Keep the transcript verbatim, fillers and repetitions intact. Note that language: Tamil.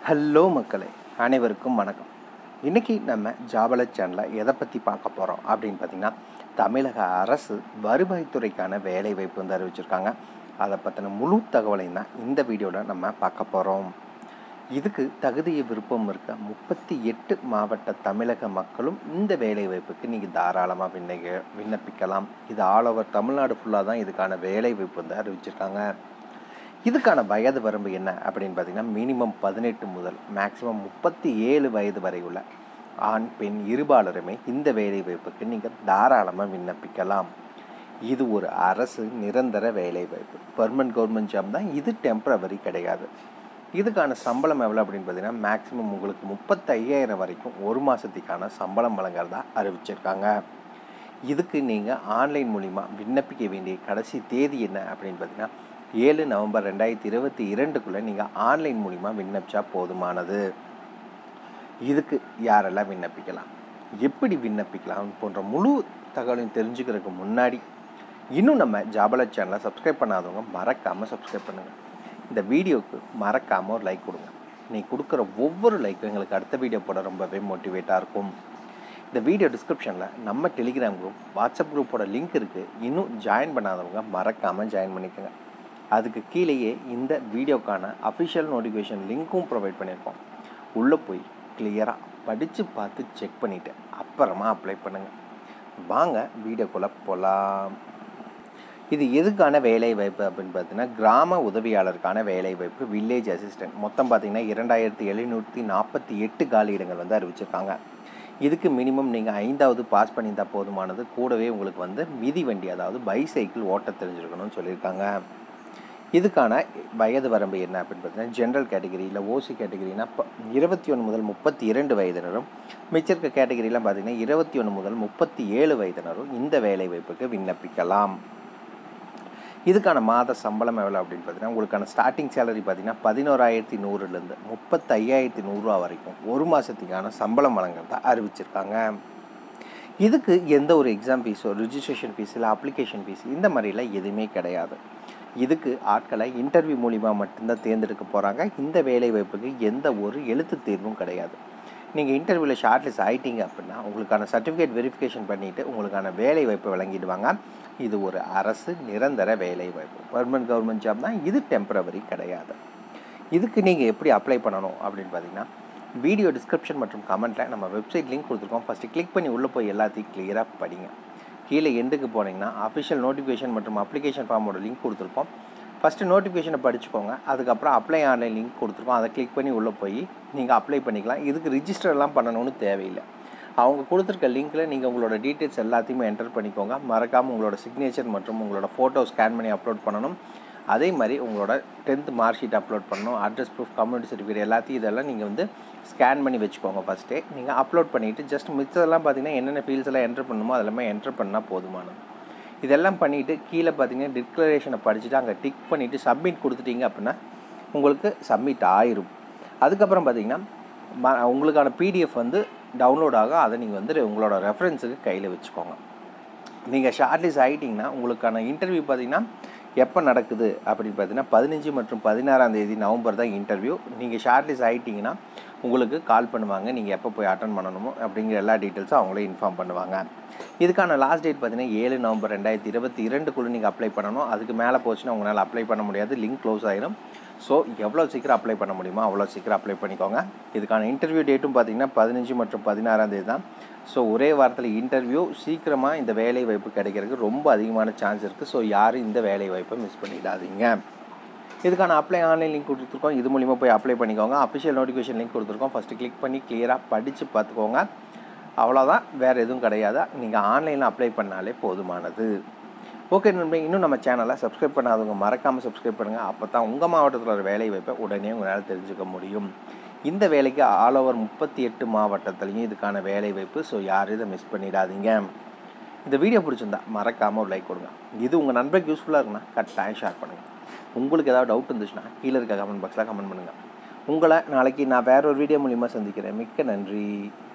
ஹலோ மக்களே, அனைவருக்கும் வணக்கம். இன்றைக்கி நம்ம ஜாபல சேனலில் எதை பற்றி பார்க்க போகிறோம் அப்படின்னு பார்த்திங்கன்னா, தமிழக அரசு வருவாய்த்துறைக்கான வேலைவாய்ப்பு வந்து அறிவிச்சிருக்காங்க. அதை பற்றின முழு தகவலையும் தான் இந்த வீடியோவில் நம்ம பார்க்க போகிறோம். இதுக்கு தகுதிய விருப்பம் இருக்க முப்பத்தி எட்டு மாவட்ட தமிழக மக்களும் இந்த வேலைவாய்ப்புக்கு நீங்கள் தாராளமாக விண்ண விண்ணப்பிக்கலாம். இது ஆல் ஓவர் தமிழ்நாடு ஃபுல்லாக தான் இதுக்கான வேலைவாய்ப்பு வந்து அறிவிச்சிருக்காங்க. இதுக்கான வயது வரம்பு என்ன அப்படின்னு பார்த்திங்கன்னா, மினிமம் பதினெட்டு முதல் மேக்ஸிமம் முப்பத்தி ஏழு வயது வரை உள்ள ஆண் பெண் இருபாலருமே இந்த வேலைவாய்ப்புக்கு நீங்கள் தாராளமாக விண்ணப்பிக்கலாம். இது ஒரு அரசு நிரந்தர வேலைவாய்ப்பு, பெர்மனன்ட் கவர்மெண்ட் ஜாப் தான் இது, டெம்பரவரி கிடையாது. இதுக்கான சம்பளம் எவ்வளோ அப்படின்னு பார்த்தீங்கன்னா, மேக்ஸிமம் உங்களுக்கு முப்பத்தி ஐயாயிரம் வரைக்கும் ஒரு மாதத்துக்கான சம்பளம் வழங்குறதா அறிவிச்சிருக்காங்க. இதுக்கு நீங்கள் ஆன்லைன் மூலிமா விண்ணப்பிக்க வேண்டிய கடைசி தேதி என்ன அப்படின்னு பார்த்தீங்கன்னா, ஏழு நவம்பர் ரெண்டாயிரத்தி இருபத்தி இரண்டுக்குள்ளே நீங்கள் ஆன்லைன் மூலிமா விண்ணப்பிச்சா போதுமானது. இதுக்கு யாரெல்லாம் விண்ணப்பிக்கலாம், எப்படி விண்ணப்பிக்கலாம் போன்ற முழு தகவலையும் தெரிஞ்சுக்கிறதுக்கு முன்னாடி இன்னும் நம்ம ஜாபல சேனலை சப்ஸ்கிரைப் பண்ணாதவங்க மறக்காமல் சப்ஸ்கிரைப் பண்ணுங்கள். இந்த வீடியோவுக்கு மறக்காமல் ஒரு லைக் கொடுங்க. நீ கொடுக்குற ஒவ்வொரு லைக்கும் எங்களுக்கு அடுத்த வீடியோ போட ரொம்பவே மோட்டிவேட்டாக இருக்கும். இந்த வீடியோ டிஸ்கிரிப்ஷனில் நம்ம டெலிகிராம் குரூப், வாட்ஸ்அப் குரூப்போட லிங்க் இருக்குது. இன்னும் ஜாயின் பண்ணாதவங்க மறக்காமல் ஜாயின் பண்ணிக்கோங்க. அதுக்கு கீழேயே இந்த வீடியோக்கான அஃபிஷியல் நோட்டிஃபிகேஷன் லிங்க்கும் ப்ரொவைட் பண்ணியிருக்கோம். உள்ளே போய் கிளியராக படித்து பார்த்து செக் பண்ணிவிட்டு அப்புறமா அப்ளை பண்ணுங்கள். வாங்க வீடியோக்குள்ளே போகலாம். இது எதுக்கான வேலைவாய்ப்பு அப்படின்னு பார்த்தீங்கன்னா, கிராம உதவியாளருக்கான வேலைவாய்ப்பு, வில்லேஜ் அசிஸ்டன்ட். மொத்தம் பார்த்திங்கன்னா இரண்டாயிரத்தி எழுநூற்றி நாற்பத்தி எட்டு காலியிடங்கள் வந்து அறிவிச்சிருக்காங்க. இதுக்கு மினிமம் நீங்கள் ஐந்தாவது பாஸ் பண்ணியிருந்தால் போதுமானது. கூடவே உங்களுக்கு வந்து மிதி வண்டி, அதாவது பைசைக்கிள் ஓட்ட தெரிஞ்சிருக்கணும்னு சொல்லியிருக்காங்க. இதுக்கான வயது வரம்பு என்ன அப்படின்னு பார்த்தீங்கன்னா, ஜென்ரல் கேட்டகரி இல்லை ஓசி கேட்டகரினா இப்போ இருபத்தி ஒன்று முதல் முப்பத்தி இரண்டு வயதினரும், மிச்சர்க்க கேட்டகரியெலாம் பார்த்திங்கன்னா இருபத்தி ஒன்று முதல் முப்பத்தி ஏழு வயதினரும் இந்த வேலைவாய்ப்புக்கு விண்ணப்பிக்கலாம். இதுக்கான மாத சம்பளம் எவ்வளோ அப்படின்னு பார்த்தீங்கன்னா, உங்களுக்கான ஸ்டார்டிங் சேலரி பார்த்திங்கன்னா பதினோராயிரத்தி நூறுலேருந்து முப்பத்தி ஐயாயிரத்தி நூறுரூவா வரைக்கும் ஒரு மாதத்துக்கான சம்பளம் வழங்குறதா அறிவிச்சிருக்காங்க. இதுக்கு எந்த ஒரு எக்ஸாம் ஃபீஸோ, ரிஜிஸ்ட்ரேஷன் ஃபீஸ் இல்லை அப்ளிகேஷன் ஃபீஸ் இந்த மாதிரிலாம் எதுவுமே கிடையாது. இதுக்கு ஆட்களை இன்டர்வியூ மூலிமா மட்டும்தான் தேர்ந்தெடுக்க போகிறாங்க. இந்த வேலைவாய்ப்புக்கு எந்த ஒரு எழுத்து தேர்வும் கிடையாது. நீங்கள் இன்டர்வியூவில் ஷார்ட்லிஸ்ட் ஆகிட்டீங்க அப்படின்னா உங்களுக்கான சர்டிஃபிகேட் வெரிஃபிகேஷன் பண்ணிவிட்டு உங்களுக்கான வேலைவாய்ப்பை வழங்கிடுவாங்க. இது ஒரு அரசு நிரந்தர வேலைவாய்ப்பு, பெர்மனன்ட் கவர்மெண்ட் ஜாப் தான் இது, டெம்பரவரி கிடையாது. இதுக்கு நீங்கள் எப்படி அப்ளை பண்ணணும் அப்படின்னு பார்த்தீங்கன்னா, வீடியோ டிஸ்கிரிப்ஷன் மற்றும் கமெண்ட்டில் நம்ம வெப்சைட் லிங்க் கொடுத்துருக்கோம். ஃபஸ்ட்டு கிளிக் பண்ணி உள்ளே போய் எல்லாத்தையும் கிளியராக படிங்க. கீழே எண்டுக்கு போனீங்கன்னா அஃபிஷியல் நோட்டிஃபிகேஷன் மற்றும் அப்ளிகேஷன் ஃபார்மோட லிங்க் கொடுத்துருப்போம். ஃபஸ்ட்டு நோட்டிஃபிகேஷனை படிச்சுக்கோங்க. அதுக்கப்புறம் அப்ளை ஆன்லைன் லிங்க் கொடுத்துருக்கோம். அதை கிளிக் பண்ணி உள்ளே போய் நீங்கள் அப்ளை பண்ணிக்கலாம். இதுக்கு ரிஜிஸ்டர்லாம் பண்ணணும்னு தேவையில்லை. அவங்க கொடுத்துருக்க லிங்க்கில் நீங்கள் உங்களோட டீட்டெயில்ஸ் எல்லாத்தையுமே என்டர் பண்ணிக்கோங்க. மறக்காமல் உங்களோட சிக்னேச்சர் மற்றும் உங்களோட ஃபோட்டோ ஸ்கேன் பண்ணி அப்லோட் பண்ணணும். அதே மாதிரி உங்களோட டென்த்து மார்க் ஷீட் அப்லோட் பண்ணணும், அட்ரஸ் ப்ரூஃப், கம்யூனிட்டி சர்டிஃபிகேட் எல்லாத்தையும் இதெல்லாம் நீங்கள் வந்து ஸ்கேன் பண்ணி வச்சுக்கோங்க. ஃபஸ்ட்டே நீங்கள் அப்லோட் பண்ணிவிட்டு ஜஸ்ட் மிச்சதெல்லாம் பார்த்தீங்கன்னா என்னென்ன ஃபீல்ட்ஸ் எல்லாம் என்ட்ரு பண்ணணுமோ அதெல்லாமே என்ட்ரு பண்ணால் போதுமானது. இதெல்லாம் பண்ணிவிட்டு கீழே பார்த்தீங்கன்னா டிக்ளரேஷனை படிச்சுட்டு அங்கே டிக் பண்ணிவிட்டு சப்மிட் கொடுத்துட்டீங்க அப்படின்னா உங்களுக்கு சப்மிட் ஆயிரும். அதுக்கப்புறம் பார்த்தீங்கன்னா ம உங்களுக்கான பிடிஎஃப் வந்து டவுன்லோட் ஆகும். அதை நீங்கள் வந்து உங்களோட ரெஃபரன்ஸுக்கு கையில் வச்சுக்கோங்க. நீங்கள் ஷார்ட்லிஸ்ட் ஆகிட்டிங்கன்னா உங்களுக்கான இன்டர்வியூ பார்த்தீங்கன்னா எப்போ நடக்குது அப்படின்னு பார்த்தீங்கன்னா, பதினஞ்சு மற்றும் பதினாறாம் தேதி நவம்பர் தான் இன்டர்வியூ. நீங்கள் ஷார்ட்லிஸ்ட் ஆகிட்டிங்கன்னா உங்களுக்கு கால் பண்ணுவாங்க. நீங்கள் எப்போ போய் அட்டன் பண்ணணுமோ அப்படிங்கிற எல்லா டீட்டெயில்ஸும் அவங்களே இன்ஃபார்ம் பண்ணுவாங்க. இதுக்கான லாஸ்ட் டேட் பார்த்தீங்கன்னா ஏழு நவம்பர் ரெண்டாயிரத்தி இருபத்தி இரண்டுக்குள்ளே நீங்கள் அப்ளை பண்ணணும். அதுக்கு மேலே போச்சுன்னா உங்களால் அப்ளை பண்ண முடியாது, லிங்க் க்ளோஸ் ஆகிடும். ஸோ எவ்வளோ சீக்கிரம் அப்ளை பண்ண முடியுமோ அவ்வளோ சீக்கிரம் அப்ளை பண்ணிக்கோங்க. இதுக்கான இன்டர்வியூ டேட்டும் பார்த்தீங்கன்னா பதினஞ்சு மற்றும் பதினாறாம் தேதி தான். ஸோ ஒரே வாரத்தில் இன்டர்வியூ, சீக்கிரமாக இந்த வேலை வாய்ப்பு கிடைக்கிறதுக்கு ரொம்ப அதிகமான சான்ஸ் இருக்குது. ஸோ யாரும் இந்த வேலை வாய்ப்பை மிஸ் பண்ணிடாதீங்க. இதுக்கான அப்ளை ஆன்லைன் லிங்க் கொடுத்துருக்கோம். இது மூலிமா போய் அப்ளை பண்ணிக்கோங்க. அஃபிஷியல் நோட்டிஃபிகேஷன் லிங்க் கொடுத்துருக்கோம். ஃபஸ்ட்டு கிளிக் பண்ணி கிளியராக படித்து பார்த்துக்கோங்க. அவ்வளோதான், வேறு எதுவும் கிடையாது. நீங்கள் ஆன்லைனில் அப்ளை பண்ணாலே போதுமானது. ஓகே நண்பர்களே, இன்னும் நம்ம சேனலை சப்ஸ்கிரைப் பண்ணாதவங்க மறக்காமல் சப்ஸ்கிரைப் பண்ணுங்கள். அப்போ தான் உங்கள் மாவட்டத்தில் ஒரு வேலை வாய்ப்பை உடனே உங்களால் தெரிஞ்சுக்க முடியும். இந்த வேலைக்கு ஆல் ஓவர் முப்பத்தி எட்டு மாவட்டத்துலேயும் இதுக்கான வேலை வாய்ப்பு. ஸோ யாரும் இதை மிஸ் பண்ணிடாதீங்க. இந்த வீடியோ பிடிச்சிருந்தா மறக்காமல் ஒரு லைக் கொடுங்க. இது உங்கள் நண்பருக்கு யூஸ்ஃபுல்லாக இருக்குன்னா கட்டாயம் ஷேர் பண்ணுங்கள். உங்களுக்கு ஏதாவது டவுட் இருந்துச்சுன்னா கீழே இருக்க கமெண்ட் பாக்ஸில் கமெண்ட் பண்ணுங்கள். உங்களை நாளைக்கு நான் வேற ஒரு வீடியோ மூலிமா சந்திக்கிறேன். மிக்க நன்றி.